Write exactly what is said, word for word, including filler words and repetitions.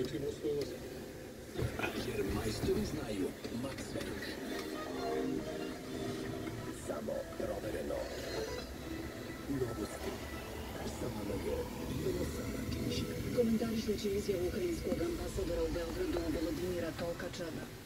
Jer majstori znaju, mak sve još. Samo provereno. Novosti. Samo novo. Jednostavna kiši. Komentarišući izjavu ukrajinskog ambasadora u Beogradu Volodimira Tolkača